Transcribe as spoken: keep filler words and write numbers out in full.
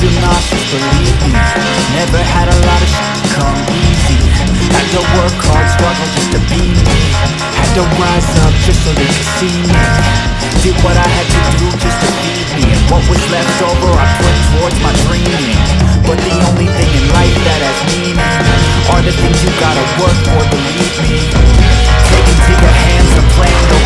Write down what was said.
feel nauseous, believe me. Never had a lot of shit come easy. Had to work hard, struggle just to be me. Had to rise up just so they could see me. Did what I had to do just to feed me, and what was left over I put towards my dreaming. But the only thing in life that has meaning are the things you gotta work for, believe me. Take into your hands the plan, no